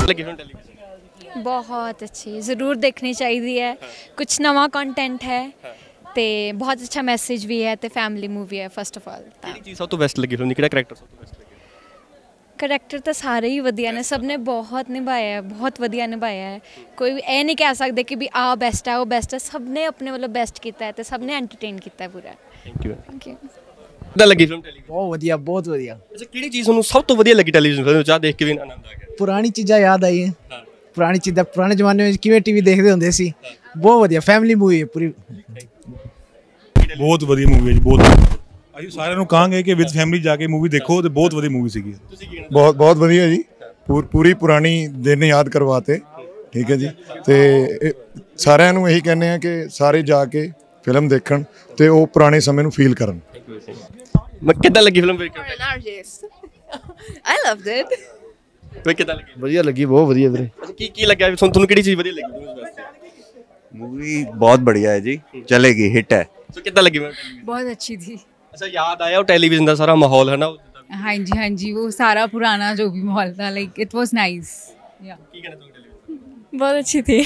लगी film television? बहुत अच्छी, ज़रूर देखनी चाहिए है। कुछ नवा कंटेंट है ਤੇ ਬਹੁਤ ਅੱਛਾ ਮੈਸੇਜ ਵੀ ਹੈ ਤੇ ਫੈਮਿਲੀ ਮੂਵੀ ਹੈ ਫਸਟ ਆਫ ਆਲ। ਕਿਹੜੀ ਚੀਜ਼ ਸਭ ਤੋਂ ਬੈਸਟ ਲੱਗੀ ਫਿਲਮ ਦੀ? ਕਿਹੜਾ ਕਰੈਕਟਰ ਸਭ ਤੋਂ ਬੈਸਟ ਲੱਗਿਆ? ਕਰੈਕਟਰ ਤਾਂ ਸਾਰੇ ਹੀ ਵਧੀਆ ਨੇ, ਸਭ ਨੇ ਬਹੁਤ ਨਿਭਾਇਆ ਹੈ, ਬਹੁਤ ਵਧੀਆ ਨਿਭਾਇਆ ਹੈ। ਕੋਈ ਇਹ ਨਹੀਂ ਕਹਿ ਸਕਦੇ ਕਿ ਵੀ ਆਹ ਬੈਸਟ ਹੈ ਉਹ ਬੈਸਟ ਹੈ, ਸਭ ਨੇ ਆਪਣੇ ਵੱਲੋਂ ਬੈਸਟ ਕੀਤਾ ਹੈ ਤੇ ਸਭ ਨੇ ਐਂਟਰਟੇਨ ਕੀਤਾ ਹੈ ਪੂਰਾ। Thank you. ਕਿੱਦਾਂ ਲੱਗੀ ਫਿਲਮ ਟੈਲੀਵਿਜ਼ਨ? ਬਹੁਤ ਵਧੀਆ, ਬਹੁਤ ਵਧੀਆ। ਅੱਛਾ, ਕਿਹੜੀ ਚੀਜ਼ ਤੁਹਾਨੂੰ ਸਭ ਤੋਂ ਵਧੀਆ ਲੱਗੀ ਟੈਲੀਵਿਜ਼ਨ ਫਿਲਮ ਵਿੱਚ? ਆ ਦੇਖ ਕੇ ਵੀ ਆਨੰਦ ਆ ਗਿਆ? ਪੁਰਾਣੀ ਚੀਜ਼ਾਂ ਯਾਦ ਆਈ ਹੈ। ਪੁਰਾਣੀ ਚੀਜ਼ਾਂ, ਪੁਰਾਣੇ ਜ਼ਮਾਨੇ ਵਿੱਚ ਕਿਵੇਂ ਟੀਵੀ ਦੇਖਦੇ ਹੁੰਦੇ ਸੀ। ਬਹੁਤ ਵਧੀਆ ਫੈਮਿਲੀ ਮੂਵੀ ਹੈ ਪੂਰੀ। ਬਹੁਤ ਵਧੀਆ ਮੂਵੀ ਹੈ ਜੀ, ਬਹੁਤ ਅਸੀਂ ਸਾਰਿਆਂ ਨੂੰ ਕਹਾਂਗੇ ਕਿ ਵਿਦ ਫੈਮਿਲੀ ਜਾ ਕੇ ਮੂਵੀ ਦੇਖੋ ਤੇ ਬਹੁਤ ਵਧੀਆ ਮੂਵੀ ਸੀਗੀ। ਬਹੁਤ ਵਧੀਆ ਜੀ, ਪੂਰੀ ਪੁਰਾਣੀ ਦਿਨ ਯਾਦ ਕਰਵਾਤੇ। ਠੀਕ ਹੈ ਜੀ, ਤੇ ਸਾਰਿਆਂ ਨੂੰ ਇਹੀ ਕਹਿੰਦੇ ਆ ਕਿ ਸਾਰੇ ਜਾ ਕੇ ਫਿਲਮ ਦੇਖਣ ਤੇ ਉਹ ਪੁਰਾਣੇ ਸਮੇਂ ਨੂੰ ਫੀਲ ਕਰਨ। ਕਿੱਦਾਂ ਲੱਗੀ ਫਿਲਮ ਵੇਖ ਕੇ? I loved it। ਵੇ ਕਿੱਦਾਂ ਲੱਗੀ? ਵਧੀਆ ਲੱਗੀ, ਬਹੁਤ ਵਧੀਆ ਵੀਰੇ। ਅੱਛਾ, ਕੀ ਲੱਗਿਆ ਤੁਹਾਨੂੰ ਕਿਹੜੀ ਚੀਜ਼ ਵਧੀਆ ਲੱਗੀ? मूवी बहुत बढ़िया है जी, चलेगी, हिट है। तो कितना लगी? बहुत अच्छी थी। अच्छा, याद आया वो टेलीविजन का सारा माहौल है ना? हाँ जी, हाँ जी, वो सारा पुराना जो भी माहौल था, लाइक इट वाज नाइस। ਬਹੁਤ ਅੱਛੀ ਥੀ।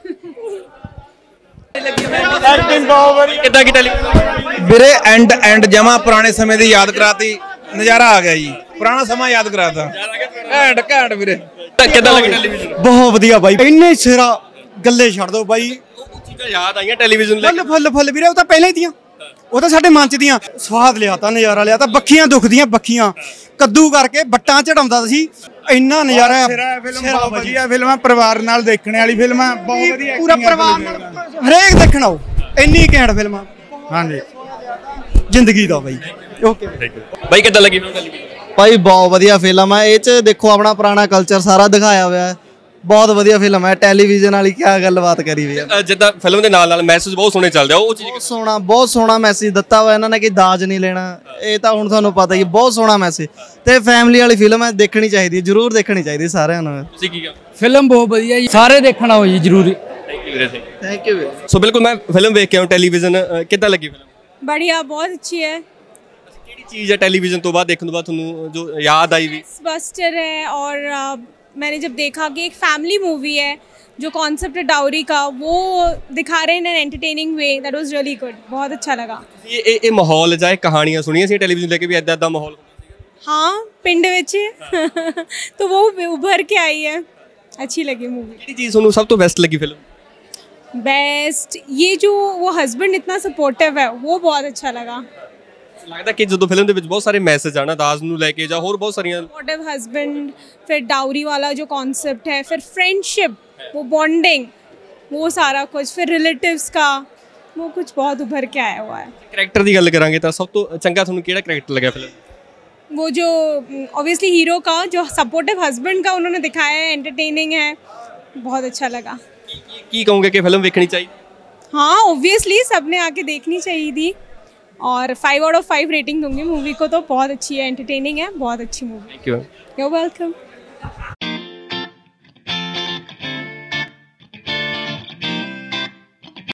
कितना की टेलीविजन ਵੀਰੇ ਐਂਡ ਜਮਾ ਪੁਰਾਣੇ ਸਮੇਂ ਦੀ ਯਾਦ ਕਰਾਤੀ, ਨਜ਼ਾਰਾ ਆ ਗਿਆ ਜੀ। ਪੁਰਾਣਾ ਸਮਾਂ ਯਾਦ ਕਰਾਤਾ, ਘੈਂਟ ਵੀਰੇ। कितना लगी टेलीविजन? ਬਹੁਤ ਵਧੀਆ ਬਾਈ, ਇੰਨੇ ਸਿਰਾ ਗੱਲੇ ਛੱਡ ਦੋ ਬਾਈ। ਚੀਜ਼ਾਂ ਯਾਦ ਆਈਆਂ ਟੈਲੀਵਿਜ਼ਨ ਲੈ ਫੁੱਲ ਵੀਰੇ, ਉਹ ਤਾਂ ਪਹਿਲਾਂ ਹੀ ਦੀਆਂ, ਉਹ ਤਾਂ ਸਾਡੇ ਮਨ ਚ ਦੀਆਂ। ਸਵਾਦ ਲਿਆਤਾ, ਨਜ਼ਾਰਾ ਲਿਆਤਾ। ਬੱਖੀਆਂ ਦੁਖਦੀਆਂ, ਬੱਖੀਆਂ ਕੱਦੂ ਕਰਕੇ ਬੱਟਾਂ ਚੜਾਉਂਦਾ ਸੀ। ਇੰਨਾ ਨਜ਼ਾਰਾ ਵਧੀਆ ਫਿਲਮਾਂ, ਪਰਿਵਾਰ ਨਾਲ ਦੇਖਣ ਵਾਲੀ ਫਿਲਮਾਂ, ਬਹੁਤ ਵਧੀਆ। ਪੂਰਾ ਪਰਿਵਾਰ ਨਾਲ ਹਰੇਕ ਦੇਖਣ ਆਓ, ਇੰਨੀ ਘੈਂਟ ਫਿਲਮਾਂ। ਹਾਂਜੀ, ਜ਼ਿੰਦਗੀ ਦਾ ਬਾਈ। ਓਕੇ ਬਾਈ, ਕਿੱਦਾਂ ਲੱਗੀ ਫਿਲਮ ਟੈਲੀਵਿਜ਼ਨ? ਭਾਈ ਬਹੁਤ ਵਧੀਆ ਫਿਲਮ ਹੈ। ਇਹ 'ਚ ਦੇਖੋ ਆਪਣਾ ਪੁਰਾਣਾ ਕਲਚਰ ਸਾਰਾ ਦਿਖਾਇਆ ਹੋਇਆ ਹੈ। ਬਹੁਤ ਵਧੀਆ ਫਿਲਮ ਹੈ। ਟੈਲੀਵਿਜ਼ਨ ਵਾਲੀ ਕਿਆ ਗੱਲਬਾਤ ਕਰੀ ਵੀ ਹੈ। ਜਿੱਦਾਂ ਫਿਲਮ ਦੇ ਨਾਲ ਮੈਸੇਜ ਬਹੁਤ ਸੋਹਣੇ ਚੱਲਦੇ ਆ, ਉਹ ਚੀਜ਼ ਬਹੁਤ ਸੋਹਣਾ ਮੈਸੇਜ ਦਿੱਤਾ ਹੋਇਆ ਇਹਨਾਂ ਨੇ ਕਿ ਦਾਜ ਨਹੀਂ ਲੈਣਾ। ਇਹ ਤਾਂ ਹੁਣ ਤੁਹਾਨੂੰ ਪਤਾ ਹੀ, ਬਹੁਤ ਸੋਹਣਾ ਮੈਸੇਜ ਤੇ ਫੈਮਿਲੀ ਵਾਲੀ ਫਿਲਮ ਹੈ, ਦੇਖਣੀ ਚਾਹੀਦੀ ਹੈ, ਜ਼ਰੂਰ ਦੇਖਣੀ ਚਾਹੀਦੀ ਸਾਰਿਆਂ ਨੂੰ। ਤੁਸੀਂ ਕੀ ਕਹਿੰਦੇ? ਫਿਲਮ ਬਹੁਤ ਵਧੀਆ ਜੀ, ਸਾਰੇ ਦੇਖਣ ਆਓ ਜੀ ਜ਼ਰੂਰੀ। Thank you. ਸੋ ਬਿਲਕੁਲ ਮੈਂ ਫਿਲਮ ਵੇਖ ਕੇ ਆਇਆ ਟੈਲੀਵਿਜ਼ਨ। ਕਿੱਦਾਂ ਲੱਗੀ ਫਿਲਮ? बढ़िया, बहुत अच्छी है। ਕਿਹੜੀ ਚੀਜ਼ ਹੈ ਟੈਲੀਵਿਜ਼ਨ ਤੋਂ ਬਾਅਦ ਦੇਖਣ ਤੋਂ ਬਾਅਦ ਤੁਹਾਨੂੰ ਜੋ ਯਾਦ ਆਈ ਵੀ? बस्टर है और मैंने जब देखा कि एक फैमिली मूवी है, जो कॉन्सेप्ट है डाउरी का वो दिखा रहे हैं in an entertaining way, that was really good. बहुत अच्छा लगा। ਇਹ ਮਾਹੌਲ ਜਾਂ ਕਹਾਣੀਆਂ ਸੁਣੀਆਂ ਸੀ ਟੈਲੀਵਿਜ਼ਨ ਲੈ ਕੇ ਵੀ ਇਦਾਂ ਮਾਹੌਲ? हाँ, पिंड विच तो वो उभर के आई है, अच्छी लगी मूवी। ਕਿਹੜੀ ਚੀਜ਼ ਤੁਹਾਨੂੰ ਸਭ ਤੋਂ ਬੈਸਟ ਲੱਗੀ ਫਿਲਮ? बेस्ट ये जो वो हस्बैंड इतना सपोर्टिव है, वो बहुत अच्छा लगा। ਲੱਗਦਾ ਕਿ ਜਦੋਂ ਫਿਲਮ ਦੇ ਵਿੱਚ ਬਹੁਤ ਸਾਰੇ ਮੈਸੇਜ ਆਣਾ ਦਾਜ ਨੂੰ ਲੈ ਕੇ ਜਾਂ ਹੋਰ ਬਹੁਤ ਸਾਰੀਆਂ सपोर्टिव हस्बैंड, फिर डाउरी वाला जो कॉन्सेप्ट है, फिर फ्रेंडशिप, वो बॉन्डिंग, वो सारा कुछ, फिर रिलेटिव्स का वो कुछ बहुत उभर के आया हुआ है। ਕਰੈਕਟਰ ਦੀ ਗੱਲ ਕਰਾਂਗੇ ਤਾਂ ਸਭ ਤੋਂ ਚੰਗਾ ਤੁਹਾਨੂੰ ਕਿਹੜਾ ਕਰੈਕਟਰ ਲੱਗਿਆ ਫਿਲਮ? वो जो ऑब्वियसली हीरो का जो सपोर्टिव हस्बैंड का उन्होंने दिखाया है, एंटरटेनिंग है, बहुत अच्छा लगा। ਕੀ ਕਹੋਗੇ ਕਿ ਫਿਲਮ ਵੇਖਣੀ ਚਾਹੀਦੀ? हाँ, ऑब्वियसली सबने आके देखनी चाहिए थी और 5 आउट ऑफ 5 रेटिंग दूंगी मूवी को। तो बहुत अच्छी है, एंटरटेनिंग है, बहुत अच्छी movie. Thank you. You welcome.